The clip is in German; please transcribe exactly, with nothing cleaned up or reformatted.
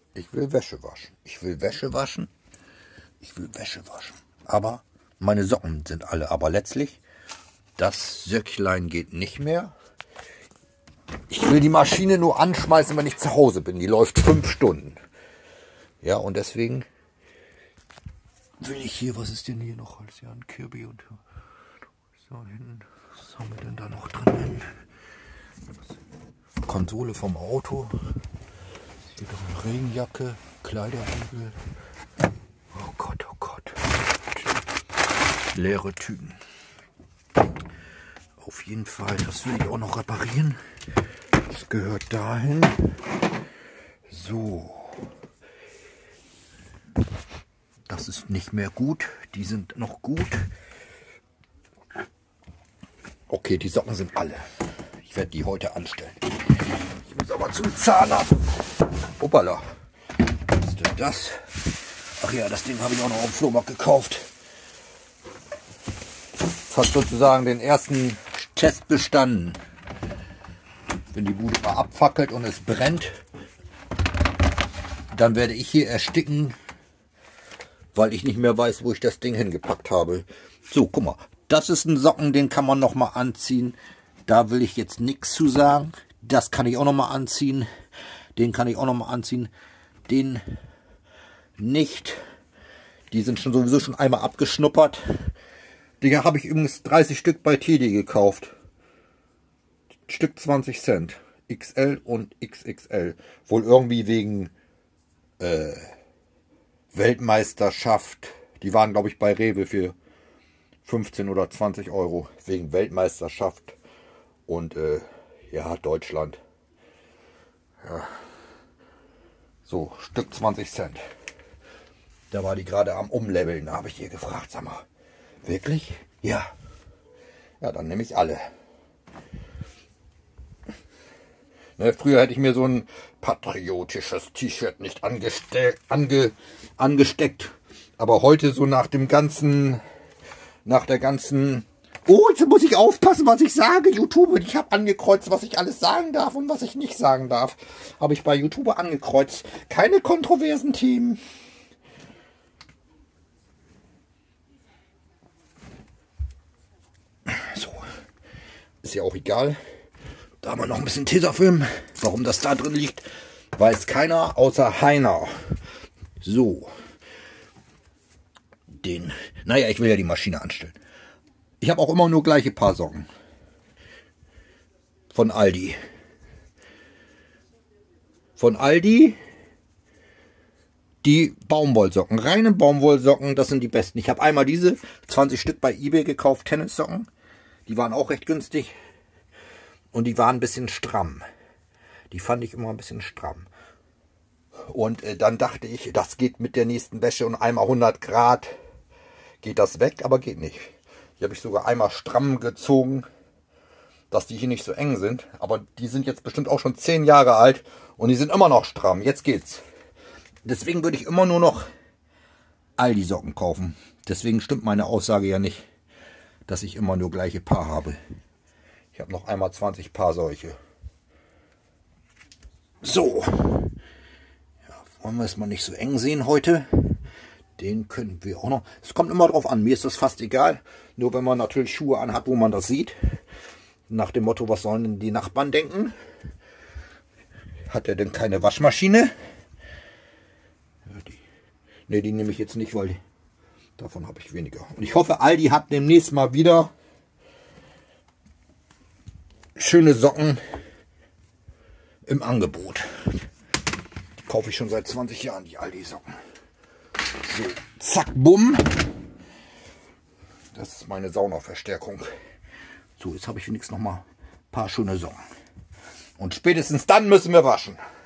Ich will Wäsche waschen. Ich will Wäsche waschen. Ich will Wäsche waschen. Aber meine Socken sind alle. Aber letztlich, das Söcklein geht nicht mehr. Ich will die Maschine nur anschmeißen, wenn ich zu Hause bin. Die läuft fünf Stunden. Ja, und deswegen will ich hier, was ist denn hier noch? Alles ja ein Kirby und so hinten. Was haben wir denn da noch drin? Konsole vom Auto. Hier noch eine Regenjacke, Kleiderbügel. Oh Gott, oh Gott. Leere Tüten. Auf jeden Fall, das will ich auch noch reparieren. Das gehört dahin. So. Das ist nicht mehr gut. Die sind noch gut. Okay, die Socken sind alle. Ich werde die heute anstellen. Ich muss aber zum Zahnarzt. Hoppala. Was ist denn das? Ach ja, das Ding habe ich auch noch auf dem Flohmarkt gekauft. Das hat sozusagen den ersten Test bestanden. Wenn die Bude mal abfackelt und es brennt, dann werde ich hier ersticken, weil ich nicht mehr weiß, wo ich das Ding hingepackt habe. So, guck mal. Das ist ein Socken, den kann man noch mal anziehen. Da will ich jetzt nichts zu sagen. Das kann ich auch noch mal anziehen. Den kann ich auch noch mal anziehen. Den nicht. Die sind schon sowieso schon einmal abgeschnuppert. Die habe ich übrigens dreißig Stück bei Teddy gekauft. Stück zwanzig Cent. X L und X X L. Wohl irgendwie wegen äh, Weltmeisterschaft. Die waren, glaube ich, bei Rewe für fünfzehn oder zwanzig Euro. Wegen Weltmeisterschaft. Und äh, ja, Deutschland. Ja. So, Stück zwanzig Cent. Da war die gerade am Umleveln. Da habe ich ihr gefragt, sag mal, wirklich? Ja. Ja, dann nehme ich alle. Ne, früher hätte ich mir so ein patriotisches T-Shirt nicht ange angesteckt. Aber heute so nach dem ganzen, nach der ganzen... Oh, jetzt muss ich aufpassen, was ich sage, YouTube. Ich habe angekreuzt, was ich alles sagen darf und was ich nicht sagen darf. Habe ich bei YouTube angekreuzt. Keine kontroversen Themen. So. Ist ja auch egal. Da haben wir noch ein bisschen Tesafilm. Warum das da drin liegt, weiß keiner außer Heiner. So. Den. Naja, ich will ja die Maschine anstellen. Ich habe auch immer nur gleiche Paar Socken. Von Aldi. Von Aldi. Die Baumwollsocken. Reine Baumwollsocken, das sind die besten. Ich habe einmal diese zwanzig Stück bei eBay gekauft, Tennissocken. Die waren auch recht günstig. Und die waren ein bisschen stramm. Die fand ich immer ein bisschen stramm. Und äh, dann dachte ich, das geht mit der nächsten Wäsche und einmal hundert Grad geht das weg, aber geht nicht. Die habe ich sogar einmal stramm gezogen, dass die hier nicht so eng sind. Aber die sind jetzt bestimmt auch schon zehn Jahre alt und die sind immer noch stramm. Jetzt geht's. Deswegen würde ich immer nur noch Aldi Socken kaufen. Deswegen stimmt meine Aussage ja nicht, dass ich immer nur gleiche Paar habe. Ich habe noch einmal zwanzig Paar solche. So. Ja, wollen wir es mal nicht so eng sehen heute. Den können wir auch noch. Es kommt immer drauf an. Mir ist das fast egal. Nur wenn man natürlich Schuhe anhat, wo man das sieht. Nach dem Motto, was sollen denn die Nachbarn denken? Hat er denn keine Waschmaschine? Ja, die, ne, die nehme ich jetzt nicht, weil die, davon habe ich weniger. Und ich hoffe, Aldi hat demnächst mal wieder schöne Socken im Angebot. Die kaufe ich schon seit zwanzig Jahren, die Aldi Socken. So, zack, bumm. Das ist meine Saunaverstärkung. So, jetzt habe ich wenigstens noch mal ein paar schöne Socken. Und spätestens dann müssen wir waschen.